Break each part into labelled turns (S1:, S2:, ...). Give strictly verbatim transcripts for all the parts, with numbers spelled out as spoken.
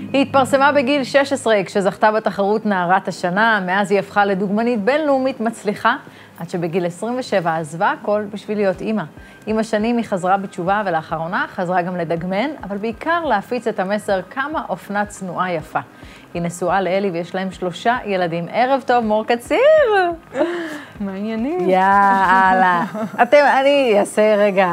S1: היא התפרסמה בגיל שש עשרה, כשזכתה בתחרות נערת השנה, מאז היא הפכה לדוגמנית בינלאומית מצליחה, עד שבגיל עשרים ושבע עזבה הכל בשביל להיות אימא. עם השנים היא חזרה בתשובה, ולאחרונה חזרה גם לדגמן, אבל בעיקר להפיץ את המסר כמה אופנה צנועה יפה. היא נשואה לאלי ויש להם שלושה ילדים. ערב טוב, מור קציר.
S2: מה העניינים?
S1: יאללה. אתם, אני אעשה רגע,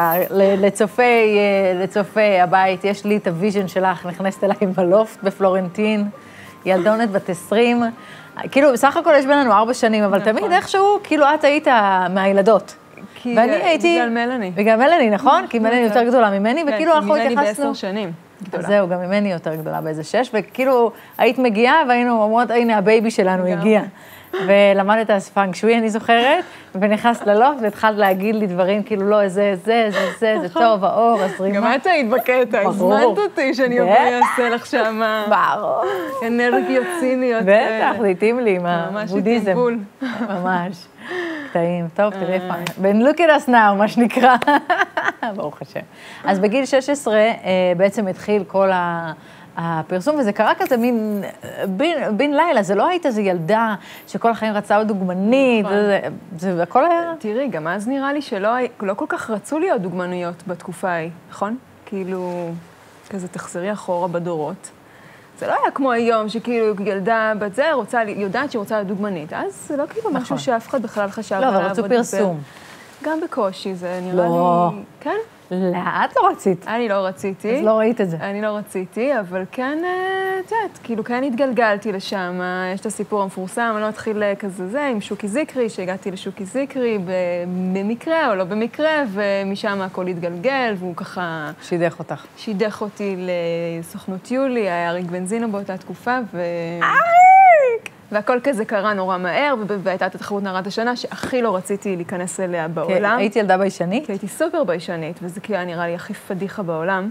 S1: לצופי, לצופי הבית, יש לי את הוויז'ן שלך, נכנסת אליי בלופט בפלורנטין, ילדונת בת עשרים, כאילו, בסך הכל יש בינינו ארבע שנים, אבל תמיד איכשהו, כאילו, את היית מהילדות.
S2: ואני הייתי... בגלל מלאני.
S1: בגלל מלאני, נכון? כי מלאני יותר גדולה ממני, וכאילו אנחנו התייחסנו...
S2: מלאני בעשר שנים.
S1: זהו, גם ממני יותר גדולה באיזה שש, וכאילו, היית מגיעה, והיינו אומרות, הנה, הבייבי שלנו הגיע. ולמדת אז פאנג שווי, אני זוכרת, ונכנסת ללופט, והתחלת להגיד לי דברים, כאילו, לא, זה, זה, זה, זה, זה טוב, האור, הזרימה.
S2: גם את היית בקטע, הזמנת אותי שאני אבוא יעשה לך שמה.
S1: ברור.
S2: אנרגיות ציניות.
S1: בטח, זה התאים לי עם הבודיזם. ממש. קטעים. טוב, תראי פעם. בין look at us now, מה שנקרא. ברוך השם. אז בגיל שש עשרה בעצם התחיל כל הפרסום, וזה קרה כזה מין בין לילה, זה לא היית איזו ילדה שכל החיים רצה עוד דוגמנית, זה הכל היה...
S2: תראי, גם אז נראה לי שלא כל כך רצו להיות דוגמניות בתקופה ההיא, נכון? כאילו, כזה תחזרי אחורה בדורות. זה לא היה כמו היום, שכאילו ילדה בת זה רוצה, יודעת שהיא רוצה להיות דוגמנית. אז זה לא כאילו משהו שאף אחד בכלל חשב עליו.
S1: לא, אבל רצו פרסום.
S2: גם בקושי, זה נראה לי...
S1: לא.
S2: כן?
S1: לא, את לא רצית.
S2: אני לא רציתי.
S1: אז לא ראית את זה.
S2: אני לא רציתי, אבל כן, את יודעת, כאילו כן התגלגלתי לשם. יש את הסיפור המפורסם, אני לא אתחיל כזה זה, עם שוקי זיקרי, שהגעתי לשוקי זיקרי במקרה או לא במקרה, ומשם הכל התגלגל, והוא ככה...
S1: שידך אותך.
S2: שידך אותי לסוכנות יולי, היה אריק בנזינו באותה תקופה, ו...
S1: אריק!
S2: והכל כזה קרה נורא מהר, והייתה את התחרות נערת השנה, שהכי לא רציתי להיכנס אליה בעולם.
S1: כן, הייתי ילדה ביישנית?
S2: כי הייתי סופר ביישנית, וזה כאילו נראה לי הכי פדיחה בעולם.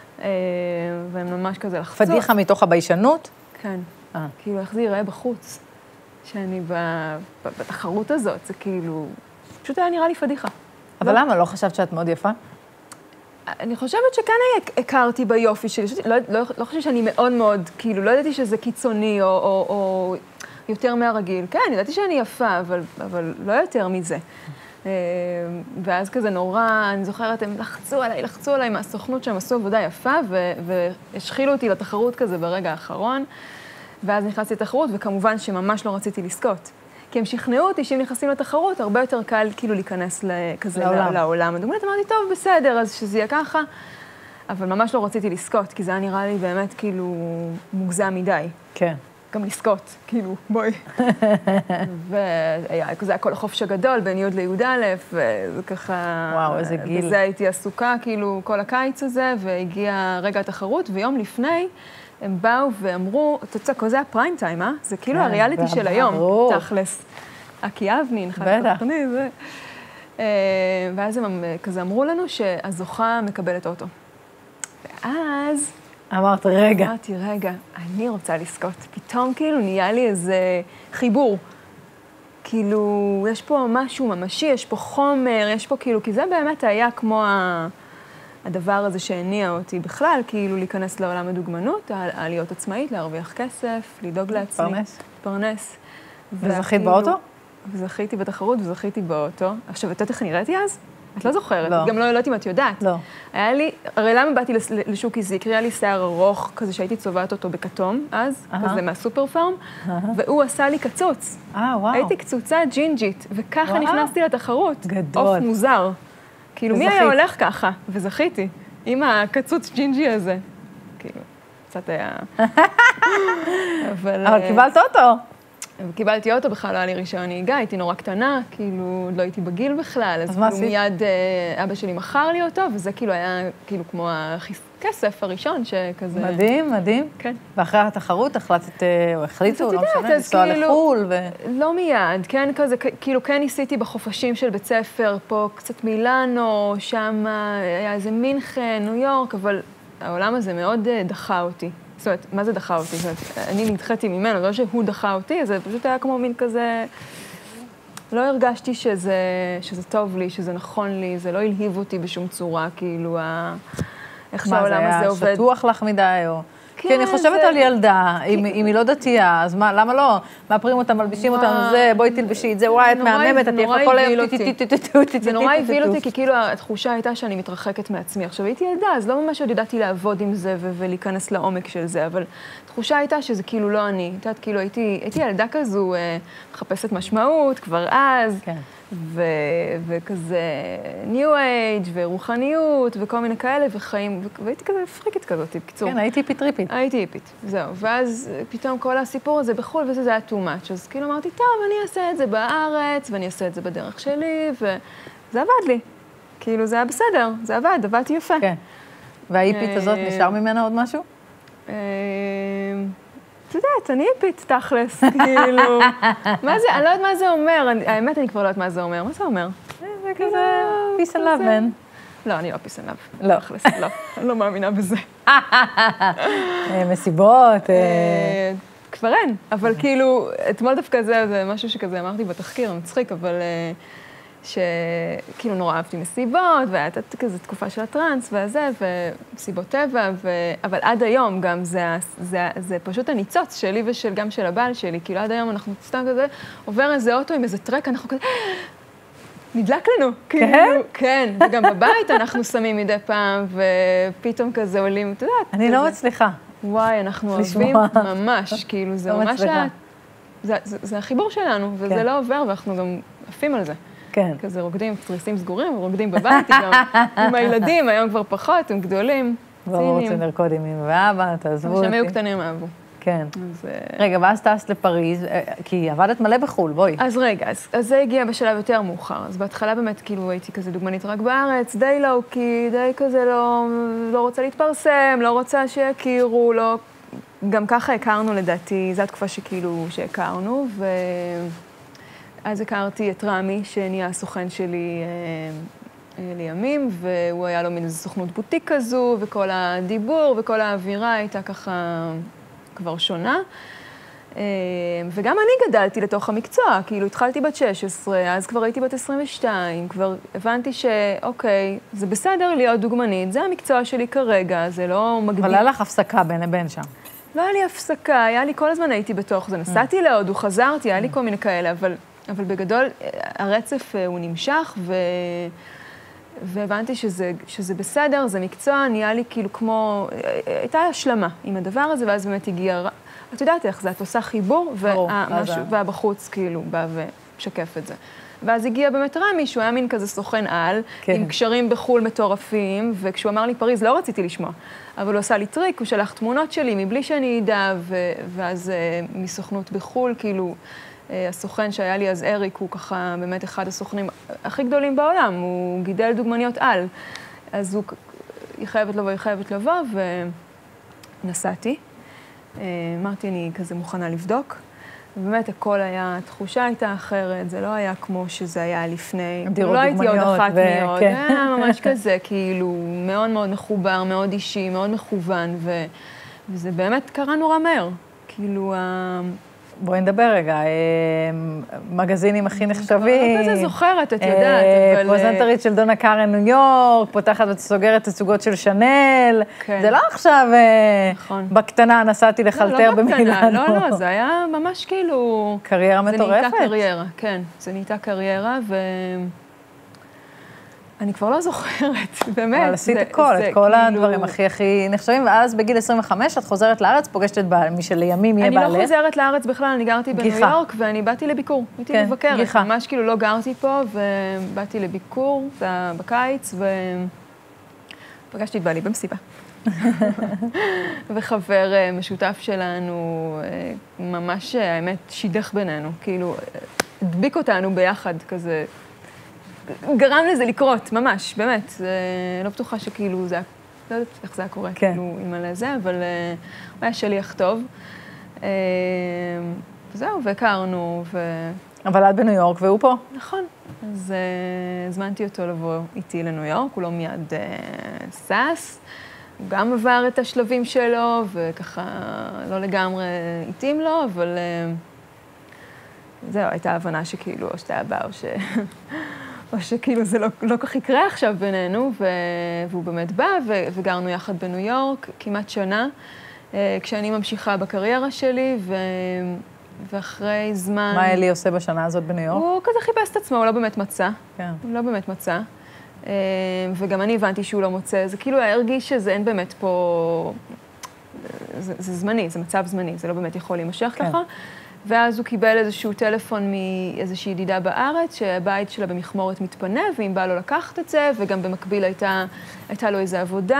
S2: והם ממש כזה לחצו.
S1: פדיחה מתוך הביישנות?
S2: כן. כאילו, איך זה ייראה בחוץ? שאני בתחרות הזאת, זה כאילו... פשוט היה נראה לי פדיחה.
S1: אבל למה? לא חשבת שאת מאוד יפה?
S2: אני חושבת שכאן הכרתי ביופי שלי, לא, לא, לא חושבת שאני מאוד מאוד, כאילו, לא ידעתי שזה קיצוני או, או, או יותר מהרגיל. כן, ידעתי שאני יפה, אבל, אבל לא יותר מזה. ואז כזה נורא, אני זוכרת, הם לחצו עליי, לחצו עליי מהסוכנות שהם עשו עבודה יפה, והשחילו אותי לתחרות כזה ברגע האחרון, ואז נכנסתי לתחרות, וכמובן שממש לא רציתי לזכות. כי הם שכנעו אותי שאם נכנסים לתחרות, הרבה יותר קל כאילו להיכנס כזה לעולם. לעולם. הדוגמנית אמרתי, טוב, בסדר, אז שזה יהיה ככה, אבל ממש לא רציתי לזכות, כי זה היה נראה לי באמת כאילו מוגזם מדי.
S1: כן.
S2: גם לזכות, כאילו, בואי. והיה כזה הכל החופש הגדול בין י' לי' א', וזה ככה...
S1: וואו, איזה גיל.
S2: וזה הייתי עסוקה, כאילו, כל הקיץ הזה, והגיע רגע התחרות, ויום לפני, הם באו ואמרו, אתה יודע, זה הפריים טיים, אה? זה כאילו הריאליטי של היום, תכלס. אקי אבנין, חד תוכני, זה. ואז הם כזה אמרו לנו שהזוכה מקבלת אוטו. ואז...
S1: אמרת, רגע.
S2: אמרתי, רגע, אני רוצה לזכות. פתאום כאילו נהיה לי איזה חיבור. כאילו, יש פה משהו ממשי, יש פה חומר, יש פה כאילו, כי זה באמת היה כמו ה... הדבר הזה שהניע אותי בכלל, כאילו להיכנס לעולם הדוגמנות, להיות עצמאית, להרוויח כסף, לדאוג לעצמי.
S1: פרנס.
S2: פרנס.
S1: וזכית באוטו?
S2: וזכיתי בתחרות וזכיתי באוטו. עכשיו, את יודעת איך נראיתי אז? את לא זוכרת. לא. גם לא יודעת אם את יודעת.
S1: לא.
S2: היה לי, הרי למה באתי לשוקי זיקרי? היה לי שיער ארוך, כזה שהייתי צובעת אותו בכתום, אז, כזה מהסופר פארם, והוא עשה לי קצוץ.
S1: אה, וואו.
S2: הייתי קצוצה ג'ינג'ית, וככה נכנסתי לתחרות.
S1: גדול.
S2: עוף מוזר. כאילו, מי היה הולך ככה? וזכיתי, עם הקצוץ ג'ינג'י הזה. כאילו, קצת היה...
S1: אבל קיבלת אוטו.
S2: קיבלתי אוטו, בכלל לא היה לי רישיון נהיגה, הייתי נורא קטנה, כאילו, עוד לא הייתי בגיל בכלל.
S1: אז מה עשית?
S2: מיד אבא שלי מכר לי אותו, וזה כאילו היה כאילו כמו הכסף הראשון שכזה...
S1: מדהים, מדהים.
S2: כן.
S1: ואחרי התחרות החלטת, או החליטו, לא משנה, לנסוע לחול ו...
S2: לא מיד, כן, כזה, כאילו, כן ניסיתי בחופשים של בית ספר, פה קצת מילאנו, שם היה איזה מינכן, ניו יורק, אבל העולם הזה מאוד דחה אותי. זאת אומרת, מה זה דחה אותי? זאת אומרת, אני נדחתי ממנו, לא שהוא דחה אותי, זה פשוט היה כמו מין כזה... לא הרגשתי שזה, שזה טוב לי, שזה נכון לי, זה לא הלהיב אותי בשום צורה, כאילו, ה... איך שהעולם הזה עובד.
S1: מה, זה היה שטוח לך מדי, או כי אני חושבת על ילדה, אם היא לא דתייה, אז למה לא? מאפרים אותה, מלבישים אותה, זה, בואי תלבשי את זה, וואי, את מהממת, את יפה כל היום,
S2: זה נורא הביל אותי, כי כאילו התחושה הייתה שאני מתרחקת מעצמי. עכשיו, הייתי ילדה, אז לא ממש עוד ידעתי לעבוד עם זה ולהיכנס לעומק של זה, אבל התחושה הייתה שזה כאילו לא אני. את יודעת, כאילו הייתי ילדה כזו, מחפשת משמעות, כבר אז. וכזה ניו אייג' ורוחניות וכל מיני כאלה וחיים, והייתי כזה פריקית כזאת, בקיצור.
S1: כן, הייתי היפית טריפית.
S2: הייתי היפית, זהו. ואז פתאום כל הסיפור הזה בחול וזה, זה היה too much. אז כאילו אמרתי, טוב, אני אעשה את זה בארץ, ואני אעשה את זה בדרך שלי, וזה עבד לי. כאילו, זה היה בסדר, זה עבד, עבדתי יפה.
S1: כן. וההיפית הזאת, נשאר ממנה עוד משהו?
S2: את יודעת, אני היפית תכלס, כאילו, מה זה, אני לא יודעת מה זה אומר, האמת אני כבר לא יודעת מה זה אומר, מה זה אומר?
S1: זה כזה peace and love, man.
S2: לא, אני לא peace and love.
S1: לא.
S2: תכלס, לא, אני לא מאמינה בזה.
S1: מסיבות.
S2: כבר אין, אבל כאילו, אתמול דווקא זה משהו שכזה אמרתי בתחקיר, מצחיק, אבל שכאילו נורא אהבתי מסיבות, והייתה כזה תקופה של הטרנס והזה, ומסיבות טבע, ו... אבל עד היום גם זה, זה, זה פשוט הניצוץ שלי ושל גם של הבעל שלי, כאילו עד היום אנחנו סתם כזה, עובר איזה אוטו עם איזה טרק, אנחנו כזה, נדלק לנו.
S1: כן?
S2: כאילו, כן, וגם בבית אנחנו שמים מדי פעם, ופתאום כזה עולים, אתה יודעת.
S1: אני
S2: כזה,
S1: לא מצליחה.
S2: וואי, אנחנו אוהבים ממש, כאילו זה
S1: לא
S2: ממש,
S1: מצליחה.
S2: זה, זה, זה החיבור שלנו, וזה
S1: כן.
S2: לא עובר, ואנחנו גם עפים על זה.
S1: כן.
S2: כזה רוקדים, תריסים סגורים, רוקדים בבית, גם עם הילדים, היום כבר פחות, הם גדולים,
S1: ציניים. לא רוצים לרקוד עם אמא ואבא, תעזבו אותי.
S2: שהם היו קטנים אהבו.
S1: כן.
S2: אז,
S1: רגע, ואז טסת לפריז, כי עבדת מלא בחול, בואי.
S2: אז רגע, אז, אז זה הגיע בשלב יותר מאוחר. אז בהתחלה באמת כאילו הייתי כזה דוגמנית רק בארץ, די לואו-קי, די כזה לא, לא רוצה להתפרסם, לא רוצה שיכירו, לא... גם ככה הכרנו לדעתי, זו התקופה שכאילו שהכרנו, ו... אז הכרתי את רמי, שנהיה הסוכן שלי אה, אה, לימים, והוא היה לו מין איזו סוכנות בוטיק כזו, וכל הדיבור וכל האווירה הייתה ככה כבר שונה. אה, וגם אני גדלתי לתוך המקצוע, כאילו התחלתי בת שש עשרה, אז כבר הייתי בת עשרים ושתיים, כבר הבנתי שאוקיי, זה בסדר להיות דוגמנית, זה המקצוע שלי כרגע, זה לא מגדיל.
S1: אבל היה לך הפסקה בין לבין שם.
S2: לא היה לי הפסקה, היה לי כל הזמן הייתי בתוך זה, נסעתי להודו, חזרתי, היה לי כל מיני כאלה, אבל... אבל בגדול, הרצף הוא נמשך, ו... והבנתי שזה, שזה בסדר, זה מקצוע, נהיה לי כאילו כמו... הייתה השלמה עם הדבר הזה, ואז באמת הגיע... את יודעת איך זה, את עושה חיבור, והמשהו, והבחוץ כאילו בא ושקף את זה. ואז הגיע באמת רמי, שהוא היה מין כזה סוכן על, כן. עם קשרים בחול מטורפים, וכשהוא אמר לי פריז, לא רציתי לשמוע. אבל הוא עשה לי טריק, הוא שלח תמונות שלי מבלי שאני אדע, ו... ואז מסוכנות בחול, כאילו... הסוכן שהיה לי אז אריק, הוא ככה באמת אחד הסוכנים הכי גדולים בעולם, הוא גידל דוגמניות על. אז הוא, היא חייבת לבוא, היא חייבת לבוא, ונסעתי. אמרתי, אני כזה מוכנה לבדוק. ובאמת הכל היה, התחושה הייתה אחרת, זה לא היה כמו שזה היה לפני.
S1: דירות
S2: לא
S1: דוגמניות.
S2: הייתי עוד אחת
S1: ו...
S2: מאוד,
S1: כן.
S2: היה ממש כזה, כאילו, מאוד מאוד מחובר, מאוד אישי, מאוד מכוון, ו... וזה באמת קרה נורא מהר. כאילו,
S1: בואי נדבר רגע, מגזינים הכי נחשבים.
S2: לא כזה זוכרת, את יודעת, אבל...
S1: פרזנטרית של דונה קארן ניו יורק, פותחת וסוגרת תצוגות של שנל. זה לא עכשיו בקטנה נסעתי לחלטר במילאנו.
S2: לא, לא, זה היה ממש כאילו...
S1: קריירה מטורפת.
S2: זה נהייתה קריירה, כן. זה נהייתה קריירה, ו... אני כבר לא זוכרת, באמת.
S1: אבל עשית הכל, את כל הדברים הכי הכי נחשבים, ואז בגיל עשרים וחמש את חוזרת לארץ, פוגשת את מי שלימים יהיה בעלך.
S2: אני לא חוזרת לארץ בכלל, אני גרתי בניו יורק, ואני באתי לביקור. הייתי מבקרת, ממש כאילו לא גרתי פה, ובאתי לביקור, זה היה בקיץ, ופגשתי את בעלי במסיבה. וחבר משותף שלנו, ממש, האמת, שידך בינינו, כאילו, הדביק אותנו ביחד כזה, גרם לזה לקרות, ממש, באמת. לא בטוחה שכאילו זה, לא יודעת איך זה היה קורה, כאילו, עם על זה, אבל הוא היה שליח טוב. וזהו, והכרנו, ו...
S1: אבל את בניו יורק והוא פה.
S2: נכון. אז הזמנתי אותו לבוא איתי לניו יורק, הוא לא מיד סס. הוא גם עבר את השלבים שלו, וככה לא לגמרי התאים לו, אבל זהו, הייתה הבנה שכאילו, או שאתה הבא, או ש... או שכאילו זה לא, לא כך יקרה עכשיו בינינו, ו... והוא באמת בא, ו... וגרנו יחד בניו יורק כמעט שנה. כשאני ממשיכה בקריירה שלי, ו... ואחרי זמן...
S1: מה אלי עושה בשנה הזאת בניו יורק?
S2: הוא כזה חיפש את עצמו, הוא לא באמת מצא.
S1: כן.
S2: הוא לא באמת מצא. וגם אני הבנתי שהוא לא מוצא. זה כאילו הרגיש שזה אין באמת פה... זה, זה זמני, זה מצב זמני, זה לא באמת יכול להימשך כן. ככה. ואז הוא קיבל איזשהו טלפון מאיזושהי ידידה בארץ, שהבית שלה במכמורת מתפנה, ואם בא לו לקחת את זה, וגם במקביל הייתה, הייתה לו איזו עבודה.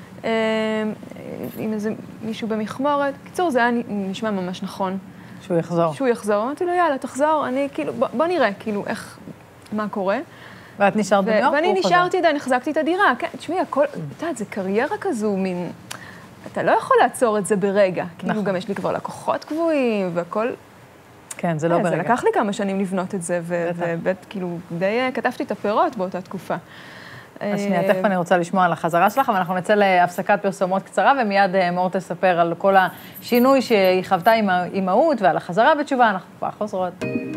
S2: עם איזה מישהו במכמורת. קיצור, זה היה נשמע ממש נכון.
S1: שהוא יחזור.
S2: שהוא יחזור. אמרתי לו, יאללה, תחזור, אני כאילו, בוא, בוא נראה, כאילו, איך, מה קורה.
S1: ואת נשארת בניו יורק?
S2: ואני נשארתי, אני החזקתי את הדירה. כן, תשמעי, הכל, אתה יודעת, זה קריירה כזו, מין, אתה לא יכול לעצור את זה ברגע. כאילו, גם יש לי כבר לקוחות קבועים, והכל...
S1: כן, זה לא ברגע.
S2: זה לקח לי כמה שנים לבנות את זה, ובאמת, כאילו, די כתבתי את הפירות באותה תקופה.
S1: אז שנייה, תכף אני רוצה לשמוע על החזרה שלך, ואנחנו נצא להפסקת פרסומות קצרה, ומיד מור תספר על כל השינוי שהיא חוותה עם האימהות, ועל החזרה בתשובה, אנחנו כבר חוזרות.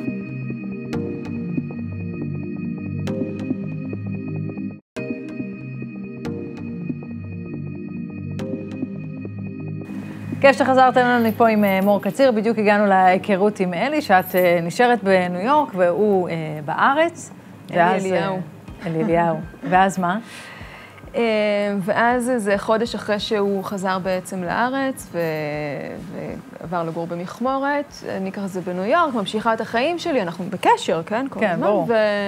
S1: כיף שחזרתם לנו פה עם מור קציר, בדיוק הגענו להיכרות עם אלי, שאת נשארת בניו יורק והוא בארץ.
S2: אלי אליהו.
S1: אלי אליהו. ואז מה?
S2: ואז זה חודש אחרי שהוא חזר בעצם לארץ, ועבר לגור במכמורת. אני ככה זה בניו יורק, ממשיכה את החיים שלי, אנחנו בקשר, כן?
S1: כן, ברור.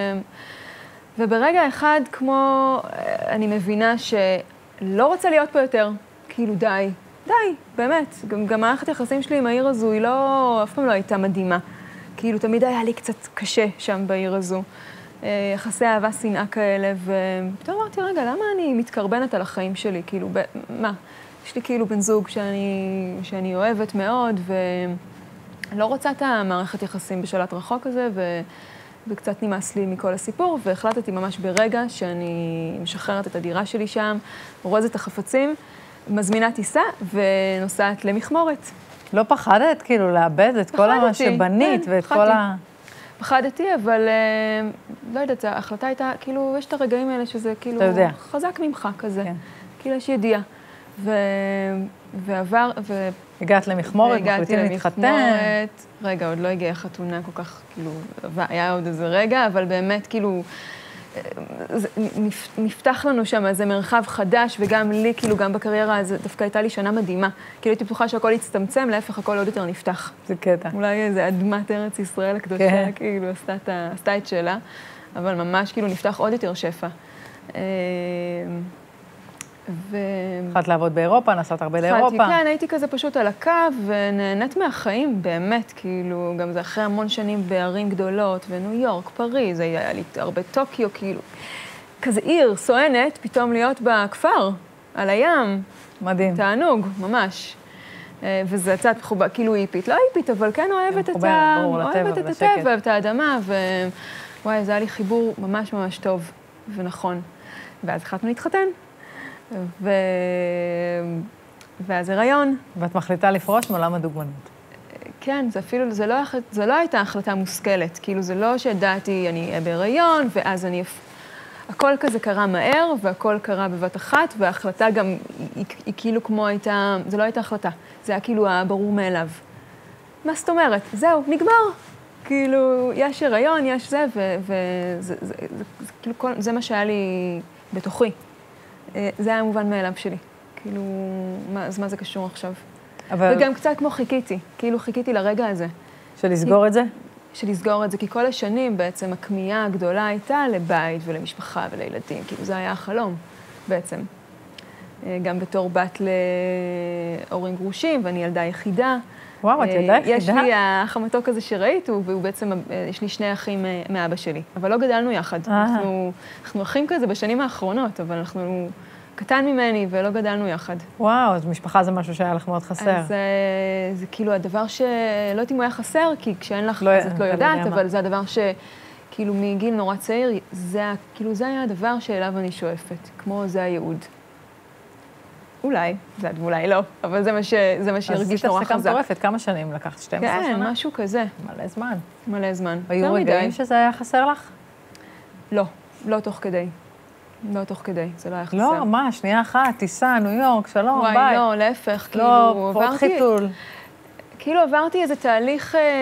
S2: וברגע אחד, כמו, אני מבינה שלא רוצה להיות פה יותר, כאילו די. די, באמת. גם, גם מערכת היחסים שלי עם העיר הזו, היא לא, אף פעם לא הייתה מדהימה. כאילו, תמיד היה לי קצת קשה שם בעיר הזו. יחסי אהבה, שנאה כאלה, ופתאום אמרתי, רגע, למה אני מתקרבנת על החיים שלי? כאילו, ב... מה? יש לי כאילו בן זוג שאני, שאני אוהבת מאוד, ולא רוצה את המערכת יחסים בשלט רחוק הזה, ו... וקצת נמאס לי מכל הסיפור, והחלטתי ממש ברגע שאני משחררת את הדירה שלי שם, רוזת את החפצים, מזמינה טיסה ונוסעת למכמורת.
S1: לא פחדת כאילו לאבד את כל מה שבנית ואת כל ה...
S2: פחדתי, אבל לא יודעת, ההחלטה הייתה, כאילו, יש את הרגעים האלה שזה כאילו חזק ממך כזה. כאילו יש ידיעה. ועבר, ו...
S1: הגעת למכמורת, מחליטים להתחתן.
S2: רגע, עוד לא הגיעה חתונה כל כך, כאילו, היה עוד איזה רגע, אבל באמת, כאילו, נפתח לנו שם איזה מרחב חדש, וגם לי, כאילו, גם בקריירה, אז דווקא הייתה לי שנה מדהימה. כאילו, הייתי בטוחה שהכל יצטמצם, להפך, הכל עוד יותר נפתח.
S1: זה קטע.
S2: אולי איזה אדמת ארץ ישראל הקדושה, כאילו, עשתה את שלה, אבל ממש, כאילו, נפתח עוד יותר שפע.
S1: ו... התחלת לעבוד באירופה, נסעת הרבה לאירופה.
S2: כן, הייתי כזה פשוט על הקו, ונהנית מהחיים, באמת, כאילו, גם זה אחרי המון שנים בערים גדולות, וניו יורק, פריז, היה לי הרבה טוקיו, כאילו, כזה עיר, סואנת, פתאום להיות בכפר, על הים.
S1: מדהים.
S2: תענוג, ממש. וזה קצת כאילו איפית, לא איפית, אבל כן אוהבת את ה... אוהבת את הטבע, את האדמה, ווואי, זה היה לי חיבור ממש ממש טוב ונכון. ואז החלטנו להתחתן. ו... ואז הריון.
S1: ואת מחליטה לפרוש מעולם הדוגמנות.
S2: כן, זה אפילו, זה לא, זה לא הייתה החלטה מושכלת. כאילו, זה לא שידעתי, אני אהיה בהריון, ואז אני... הכל כזה קרה מהר, והכל קרה בבת אחת, וההחלטה גם, היא, היא כאילו כמו הייתה... זה לא הייתה החלטה, זה היה כאילו הברור מאליו. מה זאת אומרת? זהו, נגמר. כאילו, יש הריון, יש זה, וזה, זה, זה, זה, זה, כאילו, כל, זה מה שהיה לי בתוכי. זה היה מובן מאליו שלי. כאילו, מה, אז מה זה קשור עכשיו? אבל... וגם קצת כמו חיכיתי, כאילו חיכיתי לרגע הזה.
S1: של לסגור את זה?
S2: של לסגור את זה, כי כל השנים בעצם הכמיהה הגדולה הייתה לבית ולמשפחה ולילדים, כאילו זה היה החלום בעצם. גם בתור בת להורים גרושים, ואני ילדה יחידה.
S1: וואו, את ילדה יחידה?
S2: יש לי האח המתוק הזה שראית, והוא בעצם, יש לי שני אחים מאבא שלי, אבל לא גדלנו יחד. אנחנו, אנחנו אחים כזה בשנים האחרונות, אבל אנחנו קטן ממני ולא גדלנו יחד.
S1: וואו, אז משפחה זה משהו שהיה לך מאוד חסר.
S2: אז זה כאילו הדבר שלא יודעת אם הוא היה חסר, כי כשאין לך, אז את לא יודעת, אבל זה הדבר שכאילו מגיל נורא צעיר, כאילו זה היה הדבר שאליו אני שואפת, כמו זה הייעוד. אולי, זה אולי לא, אבל זה מה שהרגיש נורא חזק.
S1: אז עשית הפסקה מטורפת, כמה שנים לקחת? שתים עשרה שנה?
S2: כן, משהו כזה.
S1: מלא זמן.
S2: מלא זמן.
S1: היו רגעים שזה היה חסר לך?
S2: לא, לא תוך כדי. לא תוך כדי, זה לא היה חסר.
S1: לא, מה, שנייה אחת, טיסה, ניו יורק, שלום, ביי.
S2: וואי, לא, להפך, כאילו,
S1: לא,
S2: עברתי...
S1: פחות חיתול.
S2: כאילו עברתי איזה תהליך אה,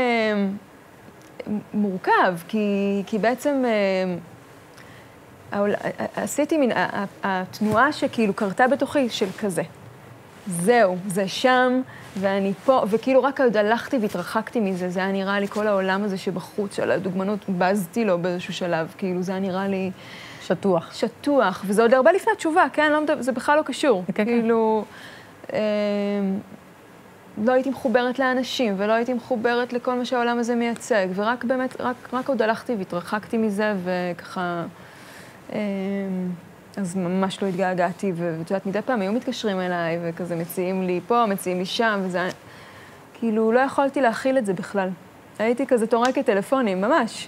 S2: מורכב, כי, כי בעצם אה, עשיתי מין, התנועה שכאילו קרתה בתוכי של כזה. זהו, זה שם, ואני פה, וכאילו רק עוד הלכתי והתרחקתי מזה, זה היה נראה לי כל העולם הזה שבחוץ, של הדוגמנות, בזתי לו באיזשהו שלב, כאילו זה היה נראה לי...
S1: שטוח.
S2: שטוח, וזה עוד הרבה לפני התשובה, כן? לא, זה בכלל לא קשור.
S1: כן,
S2: כאילו... אה, לא הייתי מחוברת לאנשים, ולא הייתי מחוברת לכל מה שהעולם הזה מייצג, ורק באמת, רק, רק עוד הלכתי והתרחקתי מזה, וככה... אז ממש לא התגעגעתי, ואת יודעת, מדי פעם היו מתקשרים אליי, וכזה מציעים לי פה, מציעים לי שם, וזה... כאילו, לא יכולתי להכיל את זה בכלל. הייתי כזה תורקת טלפונים, ממש.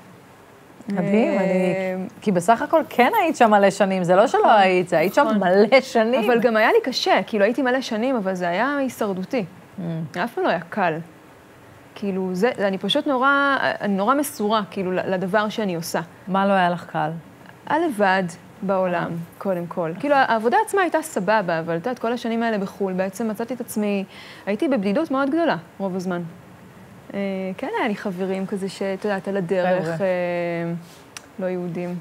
S1: מדהים, אני... כי בסך הכל כן היית שם מלא שנים, זה לא שלא היית, זה היית שם מלא שנים.
S2: אבל גם היה לי קשה, כאילו הייתי מלא שנים, אבל זה היה הישרדותי. אף פעם לא היה קל. כאילו, זה, אני פשוט נורא, אני נורא מסורה, כאילו, לדבר שאני עושה.
S1: מה לא היה לך קל?
S2: הלבד בעולם, קודם כל. כאילו, העבודה עצמה הייתה סבבה, אבל את יודעת, כל השנים האלה בחול, בעצם מצאתי את עצמי, הייתי בבדידות מאוד גדולה, רוב הזמן. כן, היה לי חברים כזה שאת יודעת, על הדרך, לא יהודים.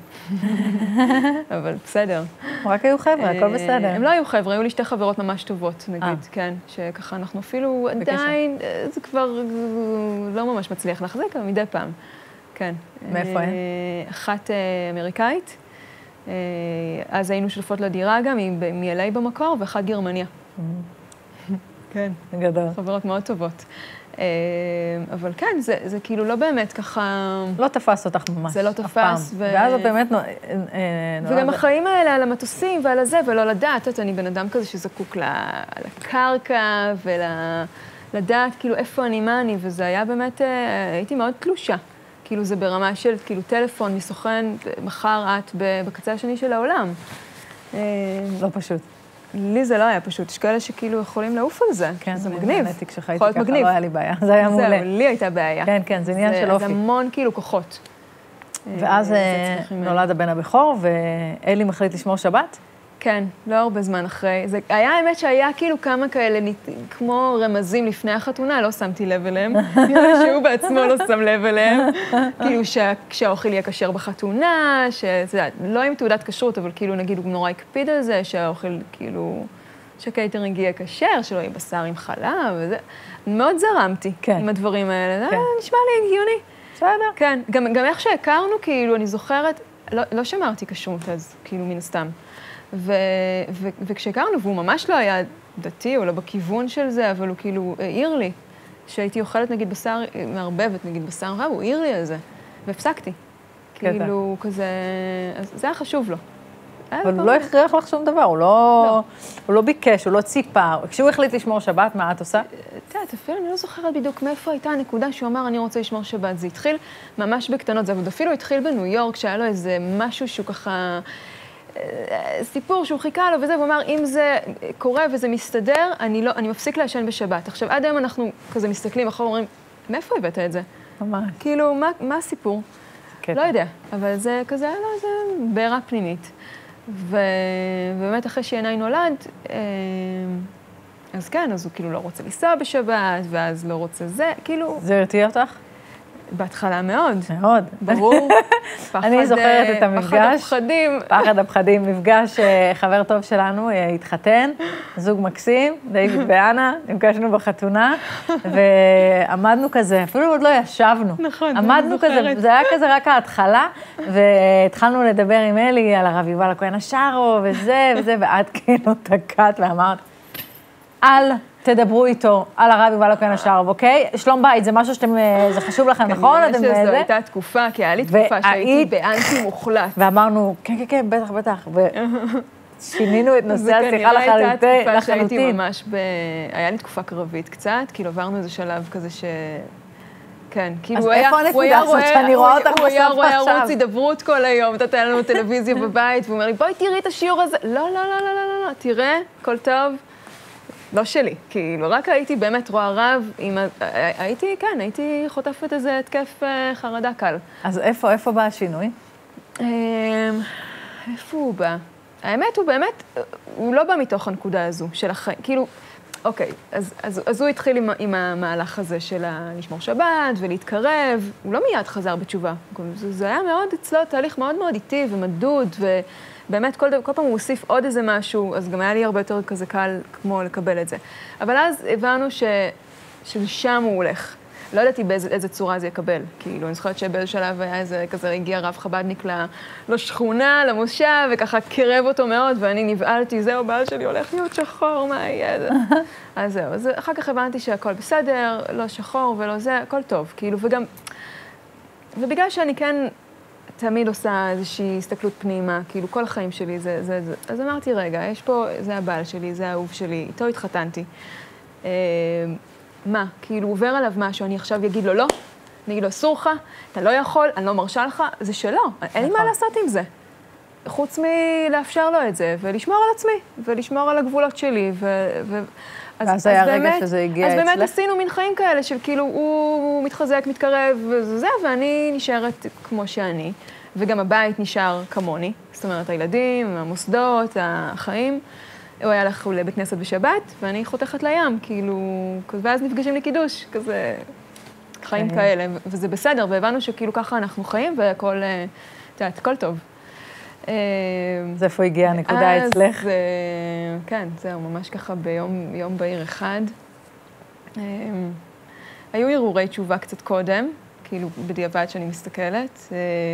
S2: אבל בסדר.
S1: רק היו חבר'ה, הכל בסדר.
S2: הם לא היו חבר'ה, היו לי שתי חברות ממש טובות, נגיד, כן, שככה אנחנו אפילו עדיין, זה כבר לא ממש מצליח להחזיק, אבל מדי פעם. כן.
S1: מאיפה הם?
S2: אחת אמריקאית, אז היינו שותפות לדירה גם, מ-אל איי במקור, ואחת גרמניה. כן.
S1: גדול.
S2: חברות מאוד טובות. אבל כן, זה, זה כאילו לא באמת ככה...
S1: לא תפס אותך ממש.
S2: זה לא תפס.
S1: ו... ואז את באמת נולד...
S2: וגם החיים האלה על המטוסים ועל הזה, ולא לדעת, אני בן אדם כזה שזקוק לקרקע ולדעת כאילו איפה אני, מה אני, וזה היה באמת, הייתי מאוד תלושה. כאילו זה ברמה של כאילו טלפון מסוכן, מחר את בקצה השני של העולם.
S1: לא פשוט.
S2: לי זה לא היה פשוט, יש כאלה שכאילו יכולים לעוף על זה,
S1: כן,
S2: זה מגניב.
S1: כן, כשחייתי ככה לא היה לי בעיה, זה היה מעולה.
S2: זהו, לי הייתה בעיה.
S1: כן, כן, זה עניין של אופי.
S2: זה המון כאילו כוחות.
S1: ואז נולד הבן הבכור, ואלי מחליט לשמור שבת?
S2: כן, לא הרבה זמן אחרי. זה היה האמת שהיה כאילו כמה כאלה, כמו רמזים לפני החתונה, לא שמתי לב אליהם. נראה שהוא בעצמו לא שם לב אליהם. כאילו שהאוכל יהיה כשר בחתונה, לא עם תעודת כשרות, אבל כאילו נגיד הוא נורא הקפיד על זה, שהאוכל כאילו, שקייטרינג יהיה כשר, שלא יהיה בשר עם חלב וזה. מאוד זרמתי עם הדברים האלה. זה נשמע לי הגיוני.
S1: בסדר.
S2: כן, גם איך שהכרנו, כאילו, אני זוכרת, לא שמרתי כשרות אז, כאילו, מן הסתם. וכשהכרנו, והוא ממש לא היה דתי, או לא בכיוון של זה, אבל הוא כאילו העיר לי, שהייתי אוכלת נגיד בשר, מערבבת נגיד בשר רב, הוא העיר לי על זה, והפסקתי. כאילו, כזה, זה היה חשוב לו.
S1: אבל הוא לא הכריח לך שום דבר, הוא לא ביקש, הוא לא ציפה. כשהוא החליט לשמור שבת, מה את עושה?
S2: את יודעת, אפילו אני לא זוכרת בדיוק מאיפה הייתה הנקודה שהוא אמר, אני רוצה לשמור שבת. זה התחיל ממש בקטנות, זה אפילו התחיל בניו יורק, שהיה לו איזה משהו שהוא ככה... סיפור שהוא חיכה לו וזה, הוא אמר, אם זה קורה וזה מסתדר, אני לא, אני מפסיק לעשן בשבת. עכשיו, עד היום אנחנו כזה מסתכלים אחורה, אומרים, מאיפה הבאת את זה?
S1: ממש.
S2: כאילו, מה, מה הסיפור? לא יודע, אבל זה כזה, לא, זה בעירה פנימית. ובאמת, אחרי שינאי נולד, אז כן, אז הוא כאילו לא רוצה לנסוע בשבת, ואז לא רוצה זה, כאילו...
S1: זה הרתיע אותך?
S2: בהתחלה מאוד.
S1: מאוד.
S2: ברור.
S1: אני זוכרת את המפגש.
S2: פחד הפחדים.
S1: פחד הפחדים, מפגש חבר טוב שלנו, התחתן, זוג מקסים, דיוויד ואנה, נפגשנו בחתונה, ועמדנו כזה, אפילו עוד לא ישבנו.
S2: נכון,
S1: עמדנו כזה, זה היה כזה רק ההתחלה, והתחלנו לדבר עם אלי על הרב יובל הכהן השארו, וזה וזה, ואת כאילו תקעת ואמרת, אל תדברו איתו על הרב יובל הכהן השארו, אוקיי? שלום בית, זה משהו שאתם, זה חשוב לכם, נכון?
S2: כנראה שזו הייתה תקופה, כי היה לי תקופה שהייתי באנטי מוחלט.
S1: ואמרנו, כן, כן, כן, בטח, בטח. ושינינו את נושא השיחה לחלוטין.
S2: זה כנראה הייתה תקופה שהייתי ממש ב... היה לי תקופה קרבית קצת, כאילו עברנו איזה שלב כזה ש... כן, כאילו הוא היה...
S1: אז איפה הנקודה הזאת שאני רואה אותך בסוף עכשיו?
S2: הוא היה ערוץ הידברות כל היום, אתה תהיה לנו טלוויזיה בבית, והוא אומר לי, בואי תראי את השיעור הזה. לא, לא, לא, לא, לא, לא, תראה, הכל טוב. לא שלי, כאילו, רק הייתי באמת רואה רב, הייתי, כן, הייתי חוטפת איזה התקף חרדה קל.
S1: אז איפה, איפה בא השינוי?
S2: איפה הוא בא? האמת הוא באמת, הוא לא בא מתוך הנקודה הזו של החיים, כאילו, אוקיי, אז, אז, אז הוא התחיל עם, עם המהלך הזה של לשמור שבת ולהתקרב, הוא לא מיד חזר בתשובה. זה, זה היה מאוד אצלו תהליך מאוד מאוד איטי ומדוד, ובאמת כל, כל פעם הוא הוסיף עוד איזה משהו, אז גם היה לי הרבה יותר כזה קל כמו לקבל את זה. אבל אז הבנו ש, ששם הוא הולך. לא ידעתי באיזה צורה זה יקבל. כאילו, אני זוכרת שבאיזה שלב היה איזה, כזה הגיע רב חבדניק לשכונה, למושב, וככה קירב אותו מאוד, ואני נבעלתי, זהו, בעל שלי הולך להיות שחור, מה יהיה זה? אז זהו, אז אחר כך הבנתי שהכל בסדר, לא שחור ולא זה, הכל טוב, כאילו, וגם, ובגלל שאני כן תמיד עושה איזושהי הסתכלות פנימה, כאילו, כל החיים שלי זה, זה, זה, אז אמרתי, רגע, יש פה, זה הבעל שלי, זה האהוב שלי, איתו התחתנתי. מה? כאילו עובר עליו משהו, אני עכשיו אגיד לו לא, אני אגיד לו אסור לך, אתה לא יכול, אני לא מרשה לך, זה שלא, אין לי מה לעשות עם זה. חוץ מלאפשר לו את זה, ולשמור על עצמי, ולשמור על הגבולות שלי, ו... ו...
S1: ואז היה רגע שזה הגיע אצלך?
S2: אז באמת עשינו מין חיים כאלה של כאילו, הוא מתחזק, מתקרב, וזה, ואני נשארת כמו שאני, וגם הבית נשאר כמוני, זאת אומרת, הילדים, המוסדות, החיים. הוא היה הלך לבית כנסת בשבת, ואני חותכת לים, כאילו, ואז נפגשים לקידוש, כזה חיים כאלה, וזה בסדר, והבנו שכאילו ככה אנחנו חיים, והכל, את יודעת, הכל טוב.
S1: אז איפה הגיעה הנקודה אצלך?
S2: אז, כן, זהו, ממש ככה ביום יום בהיר אחד. היו הרהורי תשובה קצת קודם, כאילו בדיעבד שאני מסתכלת.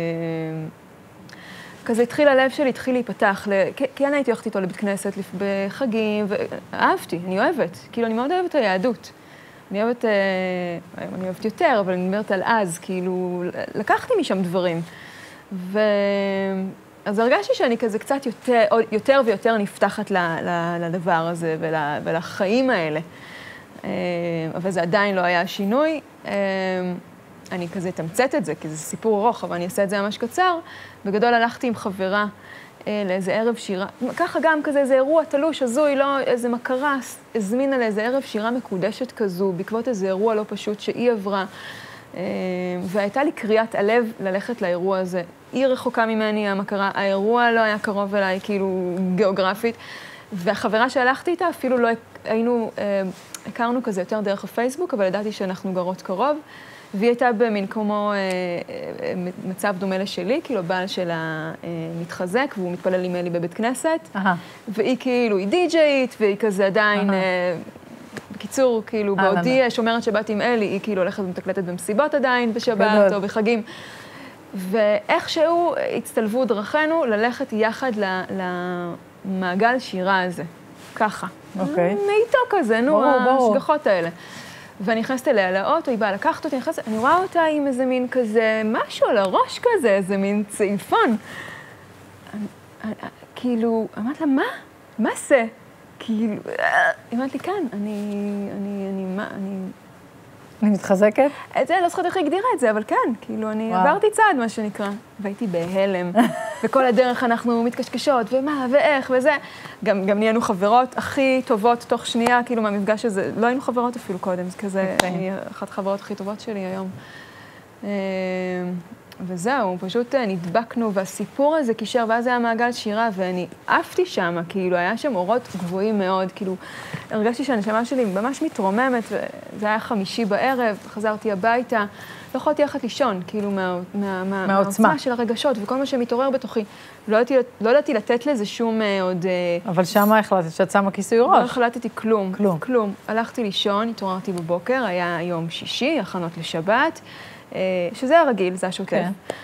S2: כזה התחיל, הלב שלי התחיל להיפתח, כי אני הייתי הולכת איתו לבית כנסת בחגים, ואהבתי, אני אוהבת, כאילו אני מאוד אוהבת את היהדות. אני אוהבת, אני אוהבת יותר, אבל אני אומרת על אז, כאילו, לקחתי משם דברים. ו... אז הרגשתי שאני כזה קצת יותר, יותר ויותר נפתחת לדבר הזה ול, ולחיים האלה. אבל זה עדיין לא היה שינוי. אני כזה תמצאת את זה, כי זה סיפור ארוך, אבל אני אעשה את זה ממש קצר. בגדול הלכתי עם חברה לאיזה ערב שירה, ככה גם כזה איזה אירוע תלוש, הזוי, לא איזה מכרה, הזמינה לאיזה ערב שירה מקודשת כזו, בעקבות איזה אירוע לא פשוט שהיא עברה. והייתה לי קריאת הלב ללכת לאירוע הזה. היא רחוקה ממני, המכרה, האירוע לא היה קרוב אליי, כאילו גיאוגרפית. והחברה שהלכתי איתה, אפילו לא היינו, הכרנו כזה יותר דרך הפייסבוק, אבל ידעתי שאנחנו גרות קרוב. והיא הייתה במין כמו מצב דומה לשלי, כאילו הבעל שלה מתחזק, והוא מתפלל עם אלי בבית כנסת. והיא כאילו, היא די-ג'יית, והיא כזה עדיין... בקיצור, כאילו, בעודי שומרת שבת עם אלי, היא כאילו הולכת ומתקלטת במסיבות עדיין, בשבת או בחגים. ואיכשהו הצטלבו דרכינו ללכת יחד למעגל שירה הזה. ככה.
S1: אוקיי.
S2: מאיתו כזה, נו, השגחות האלה. ואני נכנסת אליה לאוטו, היא באה לקחת אותי, אני רואה אותה עם איזה מין כזה, משהו על הראש כזה, איזה מין צעיפון. כאילו, אמרת לה, מה? מה זה? כאילו, היא אמרת לי, כן, אני, אני, אני, מה, אני...
S1: אני מתחזקת?
S2: את זה, לא זוכרת איך היא הגדירה את זה, אבל כן, כאילו, אני עברתי צעד, מה שנקרא, והייתי בהלם, וכל הדרך אנחנו מתקשקשות, ומה, ואיך, וזה. גם, גם נהיינו חברות הכי טובות תוך שנייה, כאילו, מהמפגש הזה, לא היינו חברות אפילו קודם, זה כזה, אני אחת החברות הכי טובות שלי היום. וזהו, פשוט נדבקנו, והסיפור הזה קישר, ואז היה מעגל שירה, ואני עפתי שם, כאילו, היה שם אורות גבוהים מאוד, כאילו, הרגשתי שהנשמה שלי ממש מתרוממת, וזה היה חמישי בערב, חזרתי הביתה, לא יכולתי ללכת לישון, כאילו, מה, מה, מה, מהעוצמה של הרגשות, וכל מה שמתעורר בתוכי. לא ידעתי, לא ידעתי לתת לזה שום עוד...
S1: אבל שמה החלטת שאת שמה כיסוי ראש?
S2: לא החלטתי כלום, כלום. כלום. הלכתי לישון, התעוררתי בבוקר, היה יום שישי, הכנות לשבת, שזה הרגיל, זה השוטף.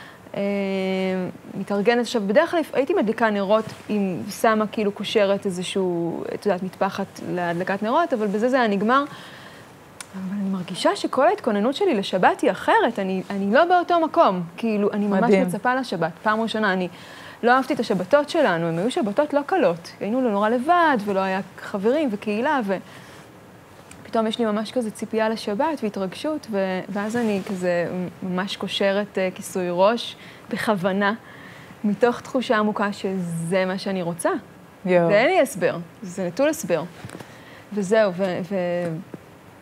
S2: מתארגנת עכשיו, בדרך כלל הייתי מדליקה נרות עם שמה כאילו קושרת איזשהו, את יודעת, מטפחת להדלקת נרות, אבל בזה זה היה נגמר. אבל אני מרגישה שכל ההתכוננות שלי לשבת היא אחרת, אני, אני לא באותו מקום, כאילו, אני ממש מצפה לשבת. פעם ראשונה, אני לא אהבתי את השבתות שלנו, הן היו שבתות לא קלות. היינו נורא לבד, ולא היה חברים וקהילה, ו... פתאום יש לי ממש כזה ציפייה לשבת והתרגשות, ו... ואז אני כזה ממש קושרת uh, כיסוי ראש בכוונה, מתוך תחושה עמוקה שזה מה שאני רוצה. יו. ואין לי הסבר, זה נטול הסבר. וזהו, ו... ו...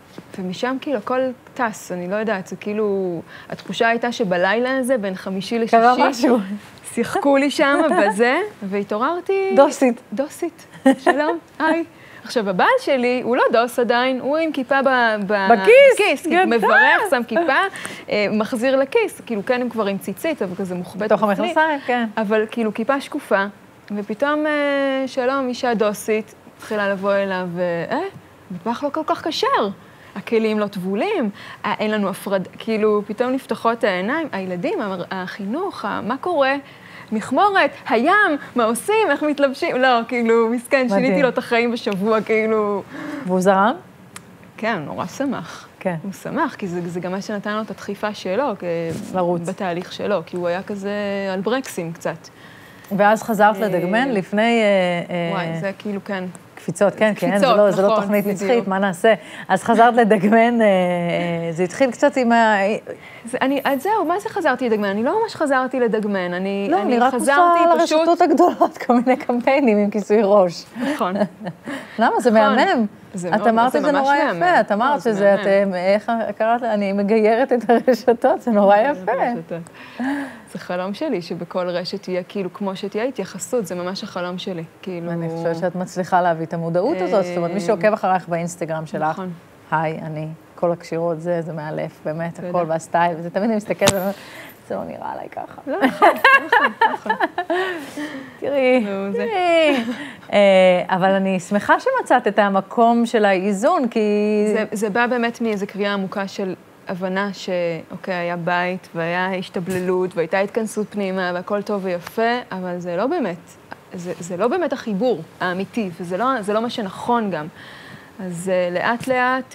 S2: ומשם כאילו הכל טס, אני לא יודעת, זה כאילו, התחושה הייתה שבלילה הזה, בין חמישי לשישי,
S1: קרה משהו.
S2: שיחקו לי שם בזה, והתעוררתי...
S1: דוסית.
S2: דוסית, שלום, היי. עכשיו, הבעל שלי, הוא לא דוס עדיין, הוא עם כיפה
S1: בכיס,
S2: כאילו, מברך, שם כיפה, מחזיר לכיס, כאילו, כן, הם כבר עם ציצית, אבל כזה מוחבט.
S1: תוך המכנסיים, כן.
S2: אבל כאילו, כיפה שקופה, ופתאום, שלום, אישה דוסית, התחילה לבוא אליו, אה, מטבח לא כל כך כשר. הכלים לא טבולים, אין לנו הפרד, כאילו, פתאום נפתחות העיניים, הילדים, החינוך, מה קורה? מכמורת, הים, מה עושים, איך מתלבשים? לא, כאילו, מסכן, שיניתי לו את החיים בשבוע, כאילו...
S1: והוא זרם?
S2: כן, נורא שמח.
S1: כן.
S2: הוא שמח, כי זה, זה גם מה שנתן לו את הדחיפה שלו,
S1: לרוץ.
S2: בתהליך שלו, כי הוא היה כזה על ברקסים קצת.
S1: ואז חזרת לדגמן לפני...
S2: וואי, זה כאילו, כן.
S1: קפיצות, כן, כן, זה לא תוכנית נצחית, מה נעשה? אז חזרת לדגמן, זה התחיל קצת עם ה...
S2: אז זהו, מה זה חזרתי לדגמן? אני לא ממש חזרתי לדגמן, אני חזרתי פשוט...
S1: לא, אני רק עושה על הרשתות הגדולות, כל מיני קמפיינים עם כיסוי ראש.
S2: נכון.
S1: למה? זה מהמם. את אמרת שזה נורא יפה, את אמרת שזה, איך קראת? אני מגיירת את הרשתות, זה נורא יפה.
S2: זה חלום שלי, שבכל רשת תהיה כאילו כמו שתהיה התייחסות, זה ממש החלום שלי.
S1: אני חושבת שאת מצליחה להביא את המודעות הזאת, זאת אומרת, מי שעוקב אחריך באינסטגרם שלך, היי, אני, כל הקשירות זה, זה מאלף, באמת, הכל והסטייל, וזה תמיד אני מסתכלת, זה לא נראה עליי ככה.
S2: לא, נכון, נכון, נכון.
S1: תראי, תראי. אבל אני שמחה שמצאת את המקום של האיזון, כי...
S2: זה בא באמת מאיזו קריאה עמוקה של הבנה שאוקיי, היה בית, והיה השתבללות, והייתה התכנסות פנימה, והכל טוב ויפה, אבל זה לא באמת, זה, זה לא באמת החיבור האמיתי, וזה לא, זה לא מה שנכון גם. אז לאט לאט,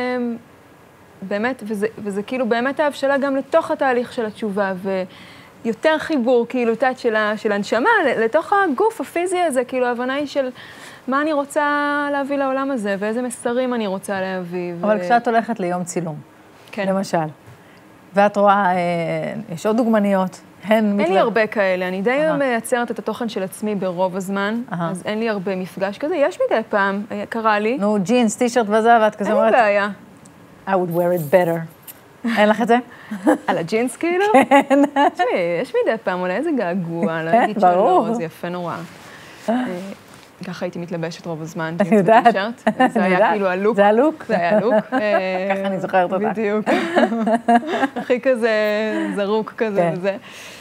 S2: באמת, וזה, וזה כאילו באמת ההבשלה גם לתוך התהליך של התשובה, ויותר חיבור, כאילו, תת של, של הנשמה, לתוך הגוף הפיזי הזה, כאילו, ההבנה היא של מה אני רוצה להביא לעולם הזה, ואיזה מסרים אני רוצה להביא.
S1: אבל ו... כשאת הולכת ליום צילום,
S2: כן.
S1: למשל, ואת רואה, יש עוד דוגמניות, הן
S2: אין
S1: מתל...
S2: לי הרבה כאלה, אני די uh-huh. מייצרת את התוכן של עצמי ברוב הזמן, uh-huh. אז אין לי הרבה מפגש כזה, יש מדי פעם, קרה לי.
S1: נו, ג'ינס, טישרט וזה, ואת כזה אומרת...
S2: אין לי בעיה.
S1: I would wear it better. אין לך את זה?
S2: על הג'ינס כאילו?
S1: כן.
S2: תשמעי, יש מדי פעם, אולי איזה געגוע, לא אגיד שלא, זה יפה נורא. ככה הייתי מתלבשת רוב הזמן,
S1: אני יודעת.
S2: זה היה כאילו הלוק.
S1: זה הלוק?
S2: זה היה הלוק.
S1: ככה אני זוכרת אותך.
S2: בדיוק. הכי כזה זרוק כזה וזה.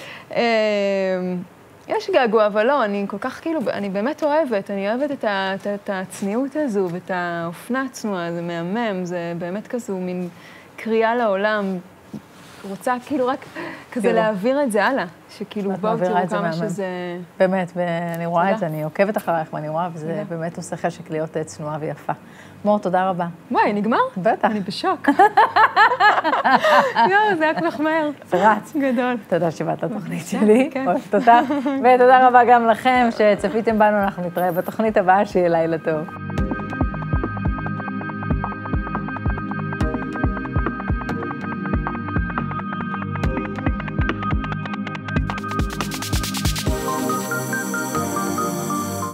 S2: יש געגוע, אבל לא, אני כל כך כאילו, אני באמת אוהבת, אני אוהבת את, ה, את, את הצניעות הזו ואת האופנה הצנועה, זה מהמם, זה באמת כזו מין קריאה לעולם, רוצה כאילו רק כזה תראו. להעביר את זה הלאה, שכאילו בואו תראו כמה מהמם. שזה...
S1: באמת, ואני רואה תודה. את זה, אני עוקבת אחרייך ואני רואה, וזה תודה. באמת עושה חשק להיות צנועה ויפה. מור, תודה רבה.
S2: וואי, נגמר?
S1: בטח.
S2: אני בשוק. יואו, זה היה כל כך מהר.
S1: זה רץ.
S2: גדול.
S1: תודה שבאת לתוכנית שלי. אוהבת אותך. ותודה רבה גם לכם שצפיתם בנו, אנחנו נתראה בתוכנית הבאה, שיהיה לילה טוב.